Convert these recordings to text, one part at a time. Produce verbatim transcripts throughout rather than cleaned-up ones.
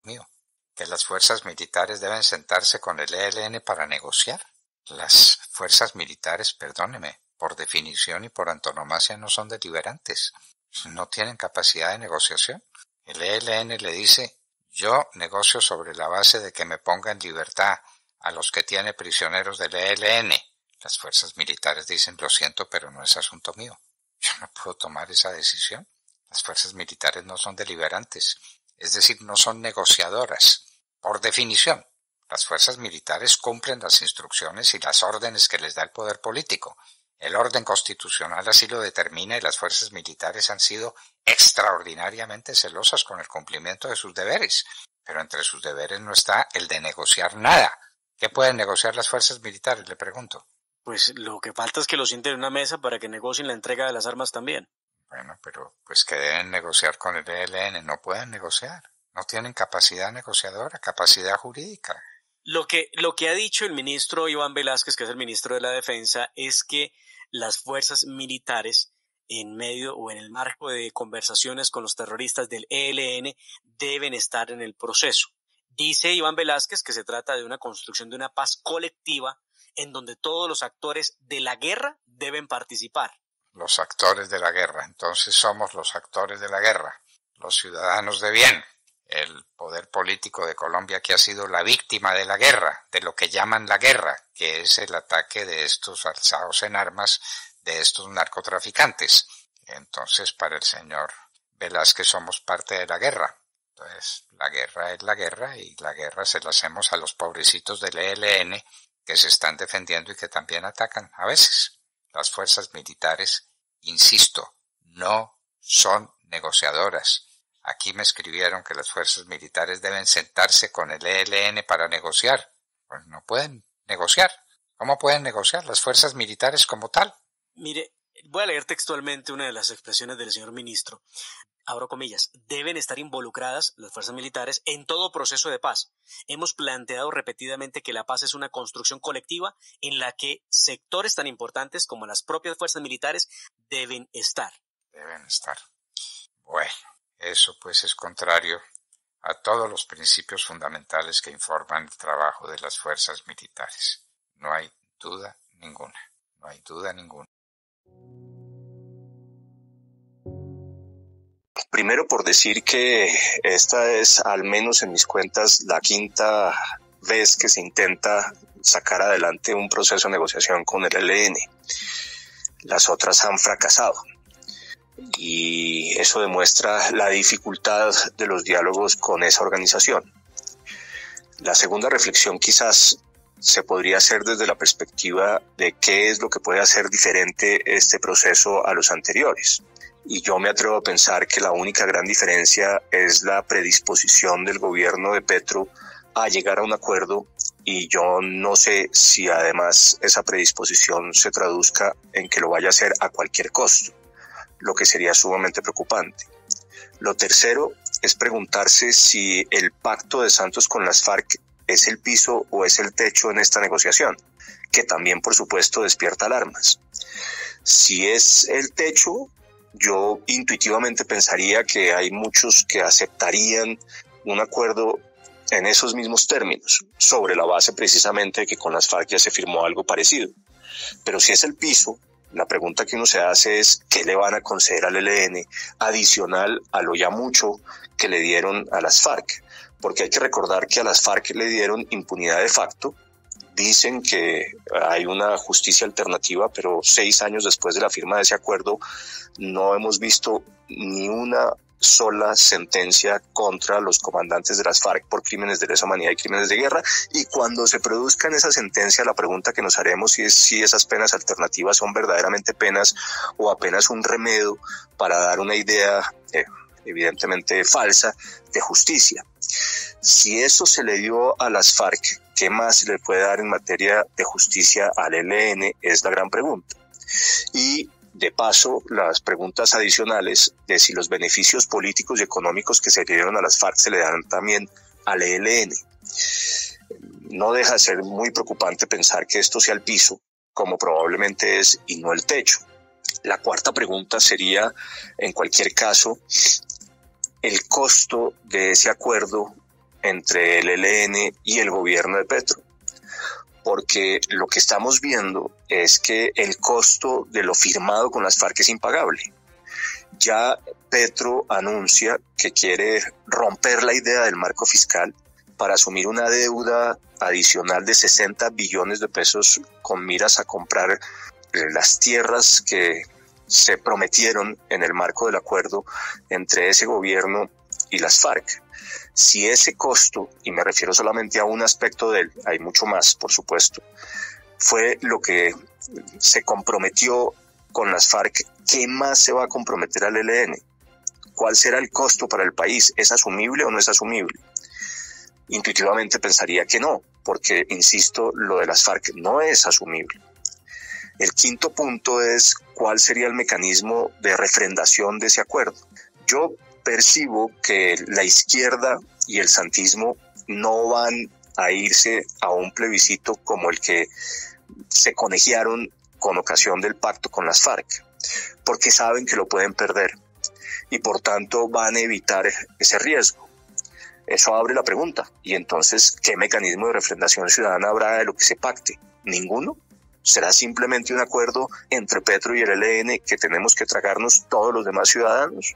mío, que las fuerzas militares deben sentarse con el E L N para negociar. Las fuerzas militares, perdóneme, por definición y por antonomasia no son deliberantes, no tienen capacidad de negociación. El E L N le dice, yo negocio sobre la base de que me ponga en libertad a los que tiene prisioneros del E L N. Las fuerzas militares dicen, lo siento, pero no es asunto mío. Yo no puedo tomar esa decisión. Las fuerzas militares no son deliberantes, es decir, no son negociadoras. Por definición, las fuerzas militares cumplen las instrucciones y las órdenes que les da el poder político. El orden constitucional así lo determina y las fuerzas militares han sido extraordinariamente celosas con el cumplimiento de sus deberes. Pero entre sus deberes no está el de negociar nada. ¿Qué pueden negociar las fuerzas militares? Le pregunto. Pues lo que falta es que los sienten en una mesa para que negocien la entrega de las armas también. Bueno, pero pues que deben negociar con el E L N, no pueden negociar. No tienen capacidad negociadora, capacidad jurídica. Lo que, lo que ha dicho el ministro Iván Velázquez, que es el ministro de la Defensa, es que las fuerzas militares, en medio o en el marco de conversaciones con los terroristas del E L N, deben estar en el proceso. Dice Iván Velázquez que se trata de una construcción de una paz colectiva en donde todos los actores de la guerra deben participar. Los actores de la guerra. Entonces somos los actores de la guerra, los ciudadanos de bien. El poder político de Colombia que ha sido la víctima de la guerra, de lo que llaman la guerra, que es el ataque de estos alzados en armas, de estos narcotraficantes. Entonces, para el señor Velázquez somos parte de la guerra. Entonces, la guerra es la guerra y la guerra se la hacemos a los pobrecitos del E L N que se están defendiendo y que también atacan a veces. Las fuerzas militares, insisto, no son negociadoras. Aquí me escribieron que las fuerzas militares deben sentarse con el E L N para negociar. Pues no pueden negociar. ¿Cómo pueden negociar las fuerzas militares como tal? Mire, voy a leer textualmente una de las expresiones del señor ministro. Abro comillas, deben estar involucradas las fuerzas militares en todo proceso de paz. Hemos planteado repetidamente que la paz es una construcción colectiva en la que sectores tan importantes como las propias fuerzas militares deben estar. Deben estar. Bueno, eso pues es contrario a todos los principios fundamentales que informan el trabajo de las fuerzas militares. No hay duda ninguna, no hay duda ninguna. Primero por decir que esta es, al menos en mis cuentas, la quinta vez que se intenta sacar adelante un proceso de negociación con el E L N. Las otras han fracasado. Y eso demuestra la dificultad de los diálogos con esa organización. La segunda reflexión quizás se podría hacer desde la perspectiva de qué es lo que puede hacer diferente este proceso a los anteriores. Y yo me atrevo a pensar que la única gran diferencia es la predisposición del gobierno de Petro a llegar a un acuerdo, y yo no sé si además esa predisposición se traduzca en que lo vaya a hacer a cualquier costo, lo que sería sumamente preocupante. Lo tercero es preguntarse si el pacto de Santos con las FARC es el piso o es el techo en esta negociación, que también por supuesto despierta alarmas. Si es el techo, yo intuitivamente pensaría que hay muchos que aceptarían un acuerdo en esos mismos términos, sobre la base precisamente de que con las FARC ya se firmó algo parecido. Pero si es el piso, la pregunta que uno se hace es ¿qué le van a conceder al E L N adicional a lo ya mucho que le dieron a las FARC? Porque hay que recordar que a las FARC le dieron impunidad de facto. Dicen que hay una justicia alternativa, pero seis años después de la firma de ese acuerdo no hemos visto ni una sola sentencia contra los comandantes de las FARC por crímenes de lesa humanidad y crímenes de guerra. Y cuando se produzcan esa sentencia, la pregunta que nos haremos es si esas penas alternativas son verdaderamente penas o apenas un remedio para dar una idea eh, evidentemente falsa de justicia. Si eso se le dio a las FARC, ¿qué más se le puede dar en materia de justicia al E L N? Es la gran pregunta. Y de paso, las preguntas adicionales de si los beneficios políticos y económicos que se le dieron a las FARC se le dan también al E L N. No deja de ser muy preocupante pensar que esto sea el piso, como probablemente es, y no el techo. La cuarta pregunta sería, en cualquier caso, el costo de ese acuerdo entre el E L N y el gobierno de Petro, porque lo que estamos viendo es que el costo de lo firmado con las FARC es impagable. Ya Petro anuncia que quiere romper la idea del marco fiscal para asumir una deuda adicional de sesenta billones de pesos con miras a comprar las tierras que se prometieron en el marco del acuerdo entre ese gobierno y las FARC. Si ese costo, y me refiero solamente a un aspecto de él, hay mucho más, por supuesto, fue lo que se comprometió con las FARC, ¿qué más se va a comprometer al E L N? ¿Cuál será el costo para el país? ¿Es asumible o no es asumible? Intuitivamente pensaría que no, porque, insisto, lo de las FARC no es asumible. El quinto punto es cuál sería el mecanismo de refrendación de ese acuerdo. Yo percibo que la izquierda y el santismo no van a irse a un plebiscito como el que se conejearon con ocasión del pacto con las FARC, porque saben que lo pueden perder y por tanto van a evitar ese riesgo. Eso abre la pregunta, y entonces, ¿qué mecanismo de refrendación ciudadana habrá de lo que se pacte? ¿Ninguno? ¿Será simplemente un acuerdo entre Petro y el E L N que tenemos que tragarnos todos los demás ciudadanos?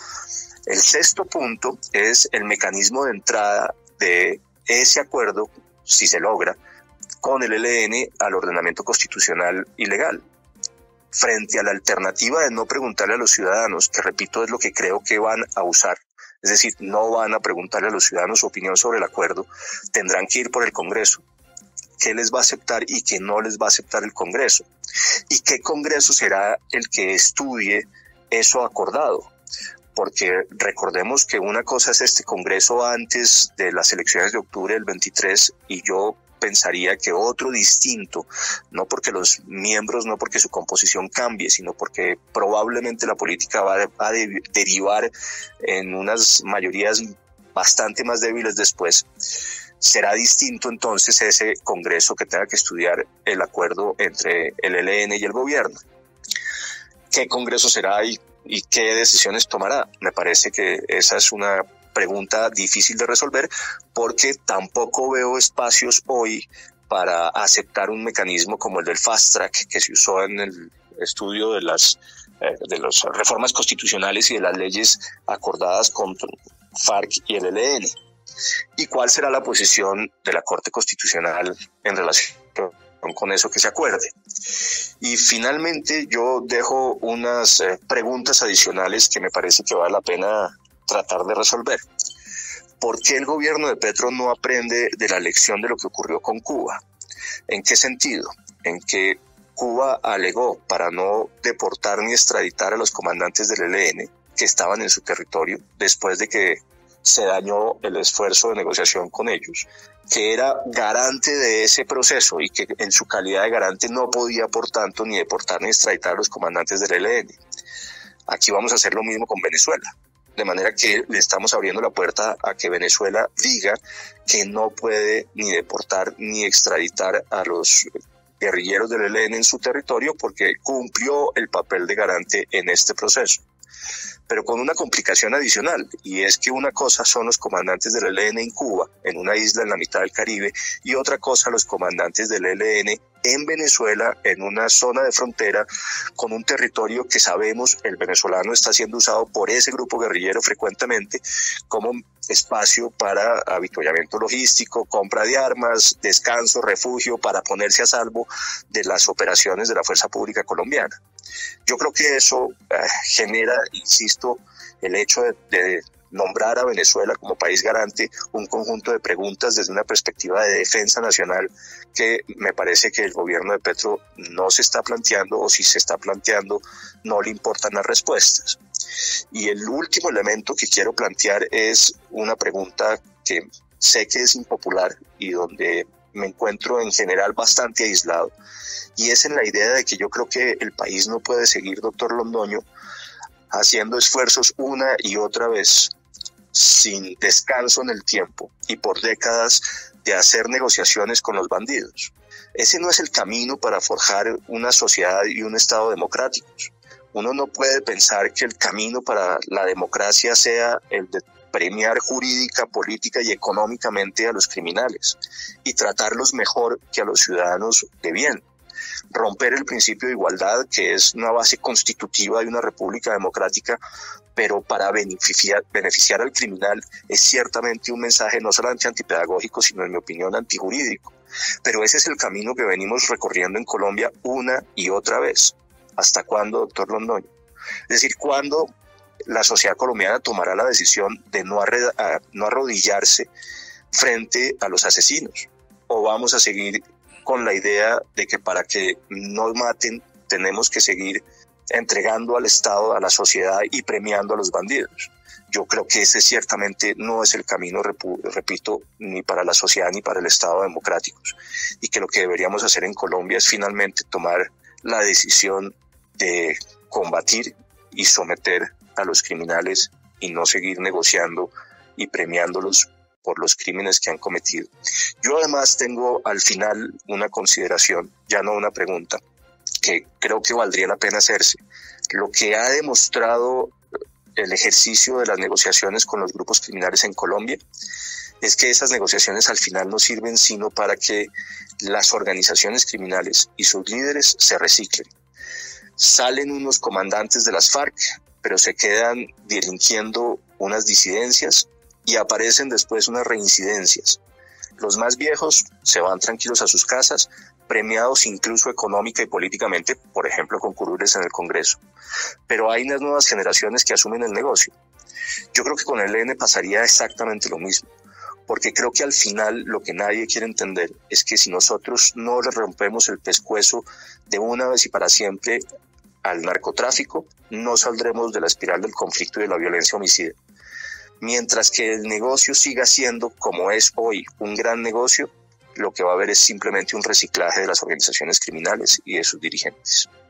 El sexto punto es el mecanismo de entrada de ese acuerdo, si se logra, con el E L N al ordenamiento constitucional y legal. Frente a la alternativa de no preguntarle a los ciudadanos, que repito es lo que creo que van a usar, es decir, no van a preguntarle a los ciudadanos su opinión sobre el acuerdo, tendrán que ir por el Congreso. ¿Qué les va a aceptar y qué no les va a aceptar el Congreso? ¿Y qué Congreso será el que estudie eso acordado? Porque recordemos que una cosa es este Congreso antes de las elecciones de octubre del veintitrés, y yo pensaría que otro distinto, no porque los miembros, no porque su composición cambie, sino porque probablemente la política va a, a de, derivar en unas mayorías bastante más débiles después. Será distinto entonces ese Congreso que tenga que estudiar el acuerdo entre el E L N y el gobierno. ¿Qué Congreso será y, y qué decisiones tomará? Me parece que esa es una pregunta difícil de resolver, porque tampoco veo espacios hoy para aceptar un mecanismo como el del fast track que se usó en el estudio de las eh, de las reformas constitucionales y de las leyes acordadas con FARC y el E L N. ¿Y cuál será la posición de la Corte Constitucional en relación con eso que se acuerde? Y finalmente yo dejo unas eh, preguntas adicionales que me parece que vale la pena tratar de resolver. ¿Por qué el gobierno de Petro no aprende de la lección de lo que ocurrió con Cuba? ¿En qué sentido? En que Cuba alegó para no deportar ni extraditar a los comandantes del E L N que estaban en su territorio después de que se dañó el esfuerzo de negociación con ellos, que era garante de ese proceso y que en su calidad de garante no podía, por tanto, ni deportar ni extraditar a los comandantes del E L N. Aquí vamos a hacer lo mismo con Venezuela. De manera que le estamos abriendo la puerta a que Venezuela diga que no puede ni deportar ni extraditar a los guerrilleros del E L N en su territorio porque cumplió el papel de garante en este proceso. Pero con una complicación adicional, y es que una cosa son los comandantes del E L N en Cuba, en una isla en la mitad del Caribe, y otra cosa los comandantes del E L N en Venezuela, en una zona de frontera, con un territorio que sabemos el venezolano está siendo usado por ese grupo guerrillero frecuentemente como espacio para avituallamiento logístico, compra de armas, descanso, refugio, para ponerse a salvo de las operaciones de la Fuerza Pública Colombiana. Yo creo que eso eh, genera, insisto, el hecho de, de nombrar a Venezuela como país garante un conjunto de preguntas desde una perspectiva de defensa nacional que me parece que el gobierno de Petro no se está planteando, o si se está planteando no le importan las respuestas. Y el último elemento que quiero plantear es una pregunta que sé que es impopular y donde me encuentro en general bastante aislado, y es en la idea de que yo creo que el país no puede seguir, doctor Londoño, haciendo esfuerzos una y otra vez sin descanso en el tiempo y por décadas de hacer negociaciones con los bandidos. Ese no es el camino para forjar una sociedad y un Estado democráticos. Uno no puede pensar que el camino para la democracia sea el de premiar jurídica, política y económicamente a los criminales y tratarlos mejor que a los ciudadanos de bien. Romper el principio de igualdad, que es una base constitutiva de una república democrática, pero para beneficiar, beneficiar al criminal es ciertamente un mensaje no solamente antipedagógico, sino en mi opinión antijurídico. Pero ese es el camino que venimos recorriendo en Colombia una y otra vez. ¿Hasta cuándo, doctor Londoño? Es decir, ¿cuándo la sociedad colombiana tomará la decisión de no, arred- a, no arrodillarse frente a los asesinos? ¿O vamos a seguir con la idea de que para que no maten tenemos que seguir entregando al Estado, a la sociedad y premiando a los bandidos? Yo creo que ese ciertamente no es el camino, repu- repito, ni para la sociedad ni para el Estado democráticos. Y que lo que deberíamos hacer en Colombia es finalmente tomar la decisión de combatir y someter a los criminales y no seguir negociando y premiándolos por los crímenes que han cometido. Yo además tengo al final una consideración, ya no una pregunta, que creo que valdría la pena hacerse. Lo que ha demostrado el ejercicio de las negociaciones con los grupos criminales en Colombia es que esas negociaciones al final no sirven sino para que las organizaciones criminales y sus líderes se reciclen. Salen unos comandantes de las FARC, pero se quedan delinquiendo unas disidencias y aparecen después unas reincidencias. Los más viejos se van tranquilos a sus casas, premiados incluso económica y políticamente, por ejemplo, con curules en el Congreso. Pero hay unas nuevas generaciones que asumen el negocio. Yo creo que con el E L N pasaría exactamente lo mismo, porque creo que al final lo que nadie quiere entender es que si nosotros no le rompemos el pescuezo de una vez y para siempre al narcotráfico, no saldremos de la espiral del conflicto y de la violencia homicida. Mientras que el negocio siga siendo, como es hoy, un gran negocio, lo que va a haber es simplemente un reciclaje de las organizaciones criminales y de sus dirigentes.